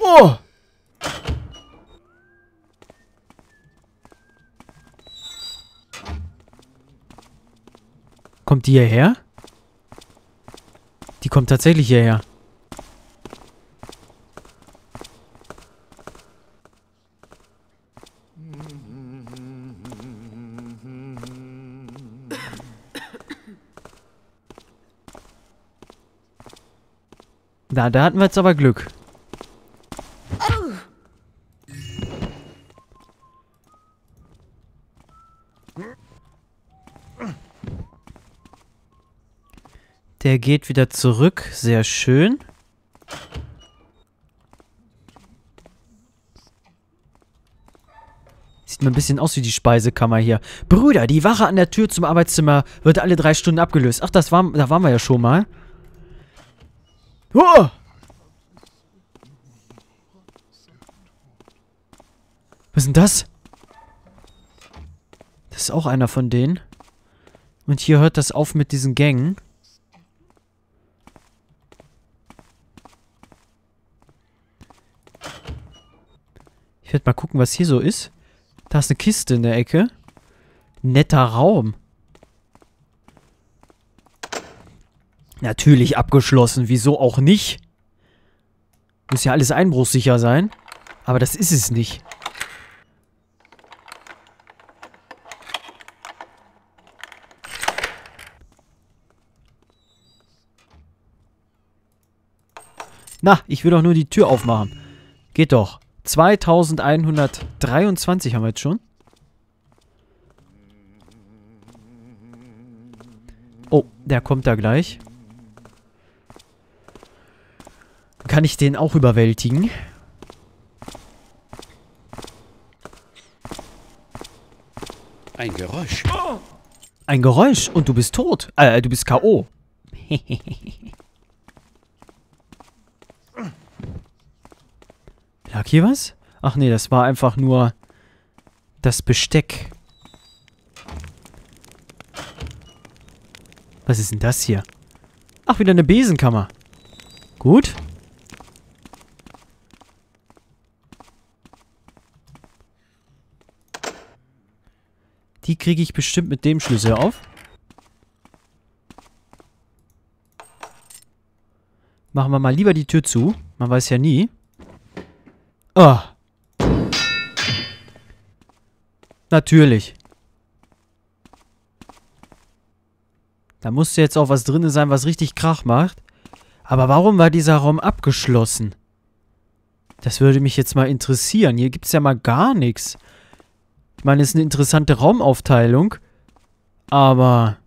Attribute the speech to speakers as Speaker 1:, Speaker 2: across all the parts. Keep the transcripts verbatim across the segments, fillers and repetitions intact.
Speaker 1: Oh! Kommt die hierher? Die kommt tatsächlich hierher. Na, da hatten wir jetzt aber Glück. Der geht wieder zurück. Sehr schön. Sieht mir ein bisschen aus wie die Speisekammer hier. Brüder, die Wache an der Tür zum Arbeitszimmer wird alle drei Stunden abgelöst. Ach, das war, da waren wir ja schon mal. Oh! Was ist denn das? Das ist auch einer von denen. Und hier hört das auf mit diesen Gängen. Ich werde mal gucken, was hier so ist. Da ist eine Kiste in der Ecke. Netter Raum. Natürlich abgeschlossen. Wieso auch nicht? Muss ja alles einbruchsicher sein. Aber das ist es nicht. Na, ich will doch nur die Tür aufmachen. Geht doch. zweitausendeinhundertdreiundzwanzig haben wir jetzt schon. Oh, der kommt da gleich. Kann ich den auch überwältigen?
Speaker 2: Ein Geräusch.
Speaker 1: Ein Geräusch und du bist tot. Äh, du bist K O Lag hier was? Ach nee, das war einfach nur das Besteck. Was ist denn das hier? Ach, wieder eine Besenkammer. Gut. Die kriege ich bestimmt mit dem Schlüssel auf. Machen wir mal lieber die Tür zu. Man weiß ja nie. Oh. Natürlich. Da musste jetzt auch was drin sein, was richtig Krach macht. Aber warum war dieser Raum abgeschlossen? Das würde mich jetzt mal interessieren. Hier gibt es ja mal gar nichts. Ich meine, es ist eine interessante Raumaufteilung. Aber...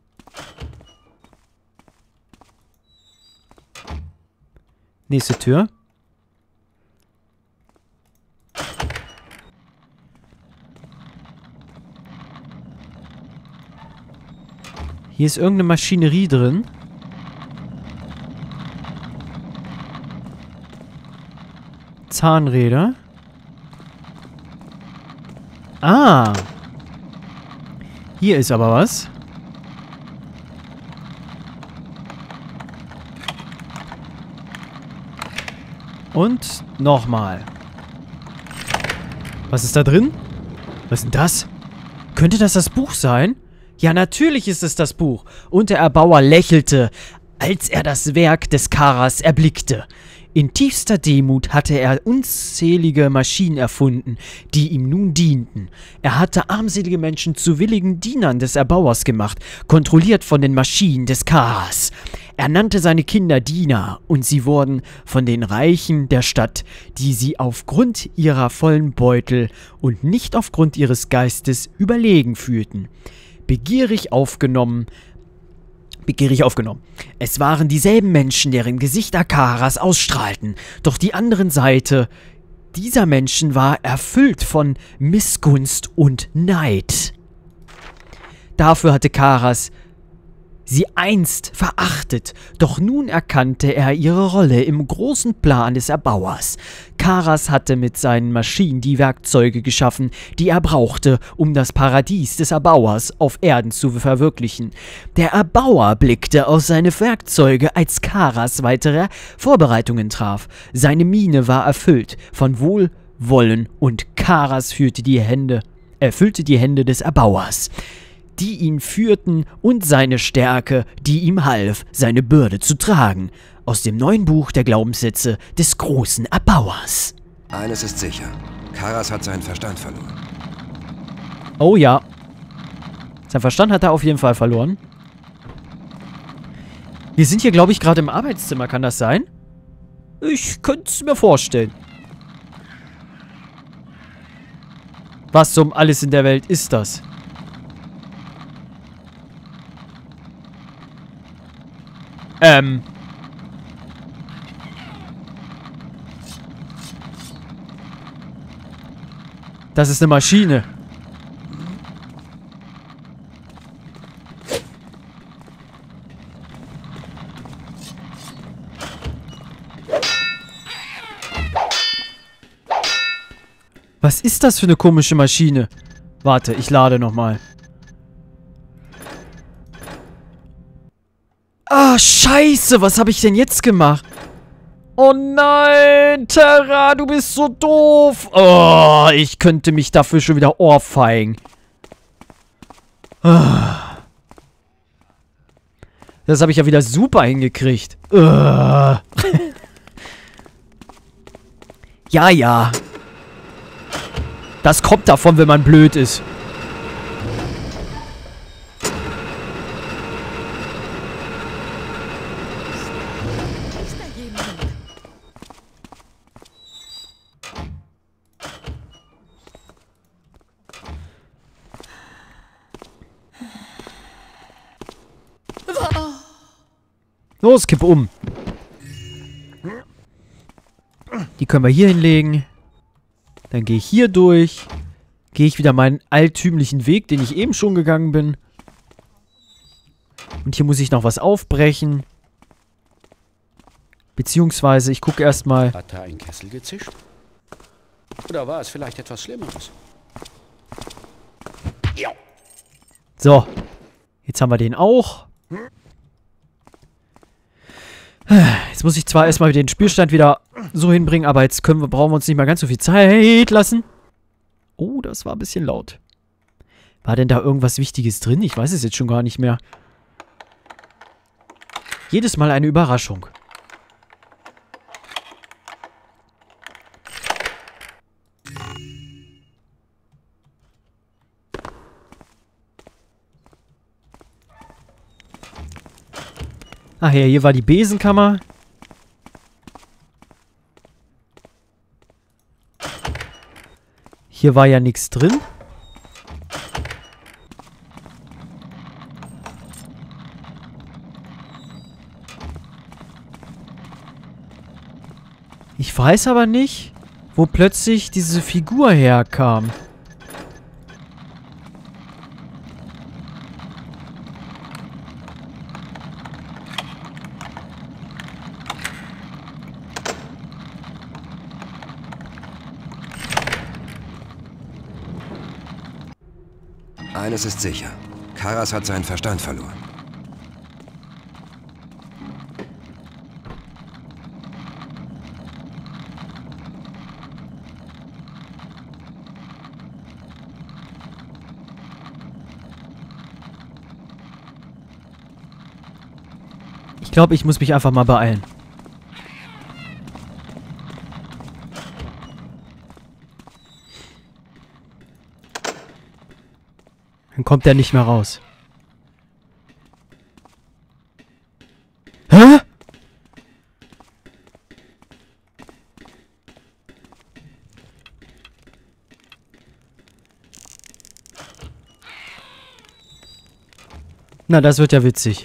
Speaker 1: Nächste Tür. Hier ist irgendeine Maschinerie drin. Zahnräder. Ah. Hier ist aber was. Und nochmal. Was ist da drin? Was ist denn das? Könnte das das Buch sein? Ja, natürlich ist es das Buch. Und der Erbauer lächelte, als er das Werk des Karas erblickte. In tiefster Demut hatte er unzählige Maschinen erfunden, die ihm nun dienten. Er hatte armselige Menschen zu willigen Dienern des Erbauers gemacht, kontrolliert von den Maschinen des Karas. Er nannte seine Kinder Diener, und sie wurden von den Reichen der Stadt, die sie aufgrund ihrer vollen Beutel und nicht aufgrund ihres Geistes überlegen fühlten, begierig aufgenommen, begierig aufgenommen. Es waren dieselben Menschen, deren Gesichter Karas ausstrahlten, doch die andere Seite dieser Menschen war erfüllt von Missgunst und Neid. Dafür hatte Karas sie einst verachtet, doch nun erkannte er ihre Rolle im großen Plan des Erbauers. Karas hatte mit seinen Maschinen die Werkzeuge geschaffen, die er brauchte, um das Paradies des Erbauers auf Erden zu verwirklichen. Der Erbauer blickte auf seine Werkzeuge, als Karas weitere Vorbereitungen traf. Seine Miene war erfüllt von Wohlwollen und Karas führte die Hände, erfüllte die Hände des Erbauers, die ihn führten, und seine Stärke, die ihm half, seine Bürde zu tragen. Aus dem neuen Buch der Glaubenssätze des großen Erbauers.
Speaker 3: Eines ist sicher. Karas hat seinen Verstand verloren.
Speaker 1: Oh ja. Sein Verstand hat er auf jeden Fall verloren. Wir sind hier, glaube ich, gerade im Arbeitszimmer. Kann das sein? Ich könnte es mir vorstellen. Was um alles in der Welt ist das? Ähm. Das ist eine Maschine. Was ist das für eine komische Maschine? Warte, ich lade nochmal. Ah, scheiße, was habe ich denn jetzt gemacht? Oh nein, Terra, du bist so doof. Oh, ich könnte mich dafür schon wieder ohrfeigen. Ah. Das habe ich ja wieder super hingekriegt. Ah. Ja, ja. Das kommt davon, wenn man blöd ist. Los, kipp um. Die können wir hier hinlegen. Dann gehe ich hier durch. Gehe ich wieder meinen altümlichen Weg, den ich eben schon gegangen bin. Und hier muss ich noch was aufbrechen. Beziehungsweise, ich gucke erstmal.
Speaker 2: Hat da ein Kessel gezischt? Oder war es vielleicht etwas Schlimmeres? Ja.
Speaker 1: So. Jetzt haben wir den auch. Jetzt muss ich zwar erstmal den Spielstand wieder so hinbringen, aber jetzt können wir, brauchen wir uns nicht mal ganz so viel Zeit lassen. Oh, das war ein bisschen laut. War denn da irgendwas Wichtiges drin? Ich weiß es jetzt schon gar nicht mehr. Jedes Mal eine Überraschung. Ach ja, hier war die Besenkammer. Hier war ja nichts drin. Ich weiß aber nicht, wo plötzlich diese Figur herkam.
Speaker 3: Eines ist sicher. Karas hat seinen Verstand verloren.
Speaker 1: Ich glaube, ich muss mich einfach mal beeilen. Dann kommt der nicht mehr raus. Hä? Na, das wird ja witzig.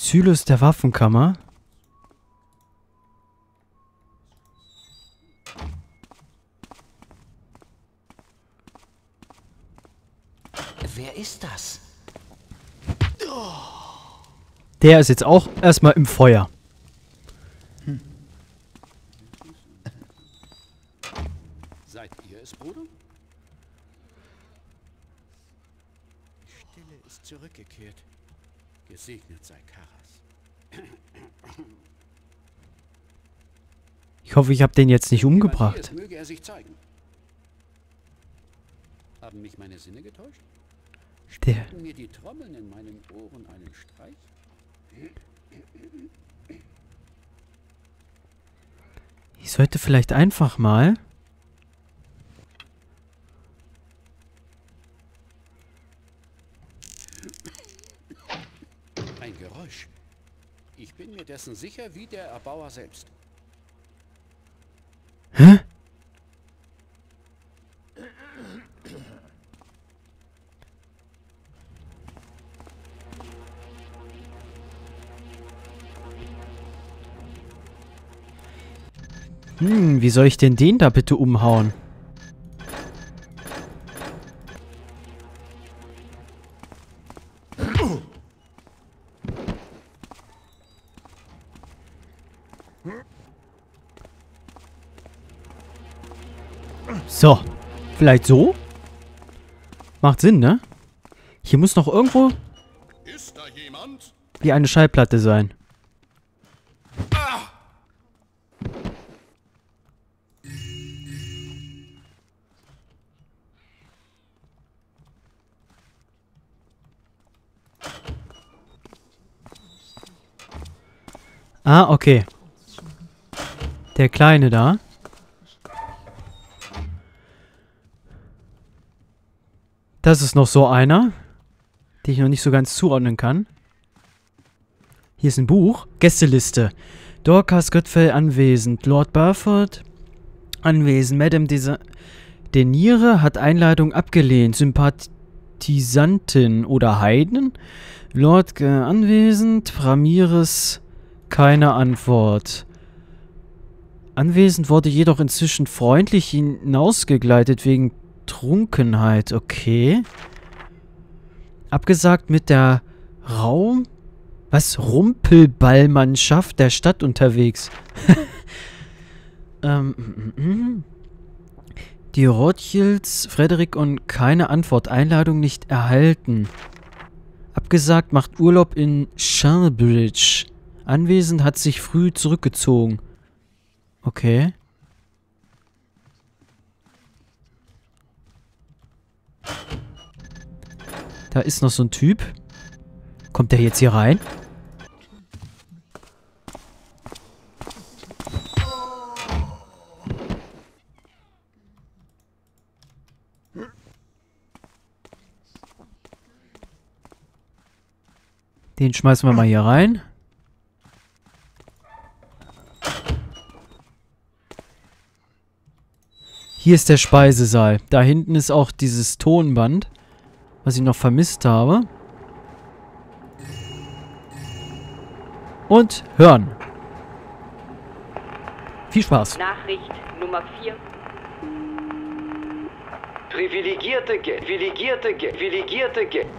Speaker 1: Zylos der Waffenkammer.
Speaker 2: Wer ist das?
Speaker 1: Der ist jetzt auch erstmal im Feuer.
Speaker 2: Hm. Seid ihr es, Bruder? Die Stille ist zurückgekehrt. Gesegnet sei Karas.
Speaker 1: Ich hoffe, ich habe den jetzt nicht umgebracht.
Speaker 2: Ist, möge er sich zeigen. Haben mich meine Sinne getäuscht?
Speaker 1: Der.
Speaker 2: Spielten mir die Trommeln in meinen Ohren einen Streich?
Speaker 1: Ich sollte vielleicht einfach mal...
Speaker 2: Ein Geräusch. Ich bin mir dessen sicher wie der Erbauer selbst.
Speaker 1: Hä? Hm, wie soll ich denn den da bitte umhauen? So, vielleicht so? Macht Sinn, ne? Hier muss noch irgendwo
Speaker 4: Ist da jemand?
Speaker 1: wie eine Schallplatte sein. Ah, okay. Der Kleine da. Das ist noch so einer, den ich noch nicht so ganz zuordnen kann. Hier ist ein Buch. Gästeliste. Dorcas Goodfellow anwesend. Lord Burford anwesend. Madame Desa Deniere hat Einladung abgelehnt. Sympathisantin oder Heiden. Lord äh, anwesend. Ramirez keine Antwort. Anwesend wurde jedoch inzwischen freundlich hinausgegleitet wegen Trunkenheit. Okay. Abgesagt mit der Raum... Was? Rumpelballmannschaft der Stadt unterwegs. ähm, mm, mm. Die Rothschilds, Frederik und keine Antwort. Einladung nicht erhalten. Abgesagt, macht Urlaub in Shalbridge. Anwesend, hat sich früh zurückgezogen. Okay. Da ist noch so ein Typ. Kommt der jetzt hier rein? Den schmeißen wir mal hier rein. Hier ist der Speisesaal. Da hinten ist auch dieses Tonband, was ich noch vermisst habe. Und hören. Viel Spaß.
Speaker 5: Nachricht Nummer vier.
Speaker 6: Privilegierte Gäste, privilegierte Gäste, privilegierte Gäste.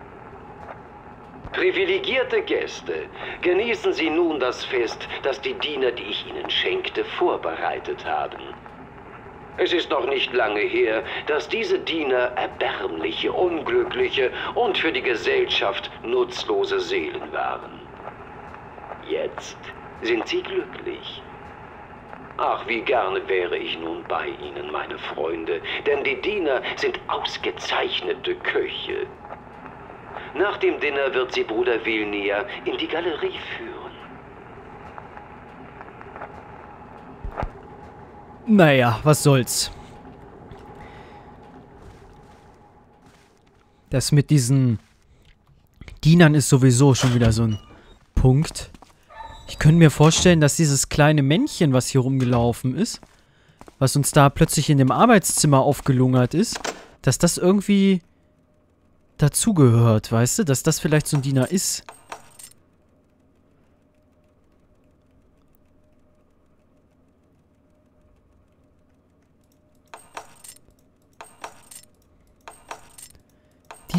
Speaker 6: Privilegierte Gäste, genießen Sie nun das Fest, das die Diener, die ich Ihnen schenkte, vorbereitet haben. Es ist noch nicht lange her, dass diese Diener erbärmliche, unglückliche und für die Gesellschaft nutzlose Seelen waren. Jetzt sind sie glücklich. Ach, wie gerne wäre ich nun bei Ihnen, meine Freunde, denn die Diener sind ausgezeichnete Köche. Nach dem Dinner wird sie Bruder Vilnia in die Galerie führen.
Speaker 1: Naja, was soll's. Das mit diesen Dienern ist sowieso schon wieder so ein Punkt. Ich könnte mir vorstellen, dass dieses kleine Männchen, was hier rumgelaufen ist, was uns da plötzlich in dem Arbeitszimmer aufgelungert ist, dass das irgendwie dazugehört, weißt du? Dass das vielleicht so ein Diener ist.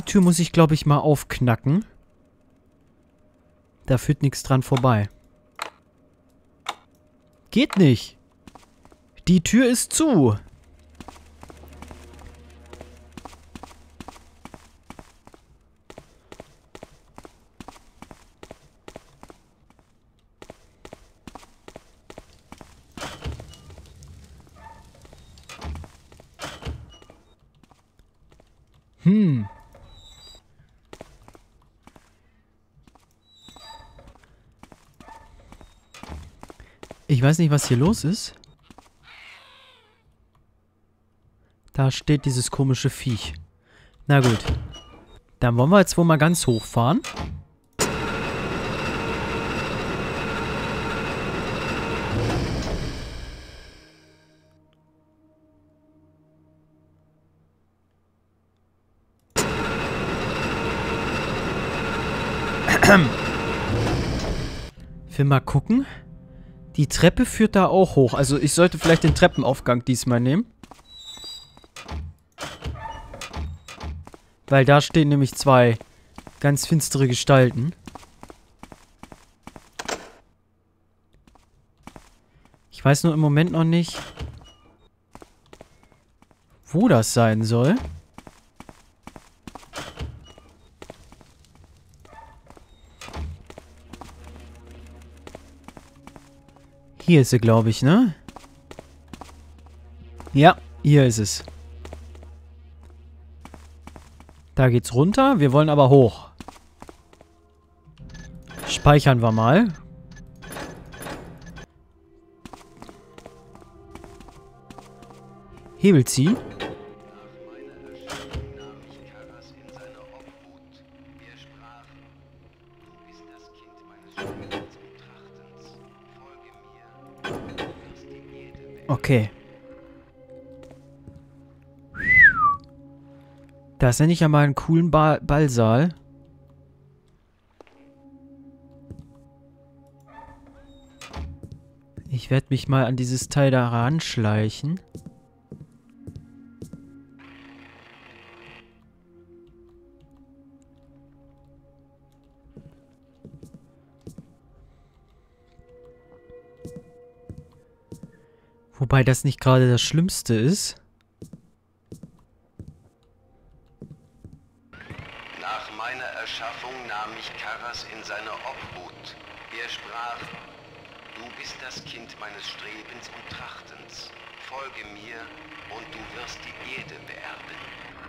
Speaker 1: die Tür muss ich, glaube ich, mal aufknacken. Da führt nichts dran vorbei. Geht nicht. Die Tür ist zu. Hm. Ich weiß nicht, was hier los ist. Da steht dieses komische Viech. Na gut. Dann wollen wir jetzt wohl mal ganz hochfahren. Ich will mal gucken. Die Treppe führt da auch hoch. Also ich sollte vielleicht den Treppenaufgang diesmal nehmen. Weil da stehen nämlich zwei ganz finstere Gestalten. Ich weiß nur im Moment noch nicht, wo das sein soll. Hier ist sie, glaube ich, ne? Ja, hier ist es. Da geht's runter. Wir wollen aber hoch. Speichern wir mal. Hebel ziehen. Okay. Das nenne ich ja mal einen coolen ba Ballsaal. Ich werde mich mal an dieses Teil da ranschleichen. Wobei das nicht gerade das Schlimmste ist.
Speaker 6: Nach meiner Erschaffung nahm mich Karas in seine Obhut. Er sprach: Du bist das Kind meines Strebens und Trachtens. Folge mir, und du wirst die Erde beerben.